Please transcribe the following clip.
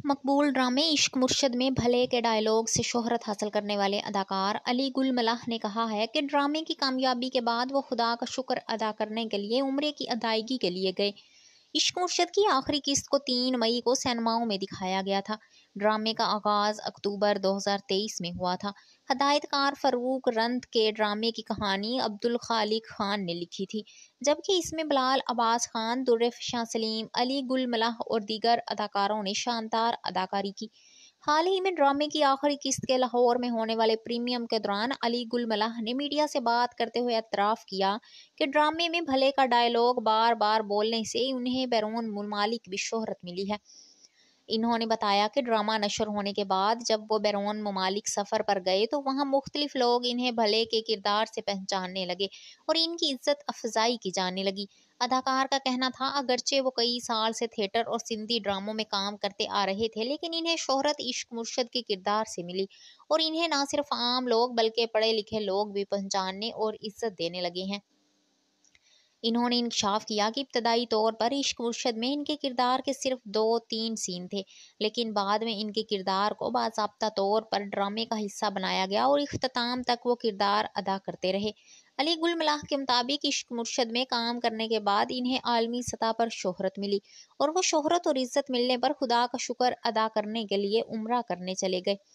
مقبول ڈرامے عشق مرشد میں بھلے کے ڈائیلاگ سے شہرت حاصل کرنے والے اداکار علی گل ملاح نے کہا ہے کہ ڈرامے کی کامیابی کے بعد وہ خدا کا شکر ادا کرنے کے لیے عمرے کی ادائیگی کے لیے گئے۔ عشق مرشد کی آخری قسط کو 3 مئی کو سینماؤں میں دکھایا گیا تھا۔ ڈرامے کا آغاز اکتوبر 2023 میں ہوا تھا۔ ہدایت کار فاروق رند کے ڈرامے کی کہانی عبدالخالق خان نے لکھی تھی، جبکہ اس میں بلال عباس خان، درفشاں سلیم، علی گل ملاح اور دیگر اداکاروں نے شاندار اداکاری کی۔ حال ہی میں ڈرامے کی آخری قسط کے لاہور میں ہونے والے پریمیئم کے دوران علی گل ملاح نے میڈیا سے بات کرتے ہوئے اعتراف کیا کہ ڈرامے میں بھلے کا ڈائیلاگ بار بار بولنے سے انہیں بیرون ممالک بھی شہرت ملی ہے۔ انہوں نے بتایا کہ ڈرامہ نشر ہونے کے بعد جب وہ بیرون ممالک سفر پر گئے تو وہاں مختلف لوگ انہیں بھلے کے کردار سے پہچاننے لگے اور ان کی عزت افزائی کی جانے لگی۔ اداکار کا کہنا تھا اگرچہ وہ کئی سال سے تھیٹر اور سندھی ڈراموں میں کام کرتے آ رہے تھے، لیکن انہیں شہرت عشق مرشد کے کردار سے ملی اور انہیں نہ صرف عام لوگ بلکہ پڑھے لکھے لوگ بھی پہچاننے اور عزت دینے لگے ہیں۔ انہوں نے انکشاف کیا کہ ابتدائی طور پر عشق مرشد میں ان کے کردار کے صرف 2-3 سین تھے، لیکن بعد میں ان کے کردار کو باضابطہ طور پر ڈرامے کا حصہ بنایا گیا اور اختتام تک وہ کردار ادا کرتے رہے۔ علی گل ملاح کے مطابق عشق مرشد میں کام کرنے کے بعد انہیں عالمی سطح پر شہرت ملی اور وہ شہرت اور عزت ملنے پر خدا کا شکر ادا کرنے کے لیے عمرہ کرنے چلے گئے۔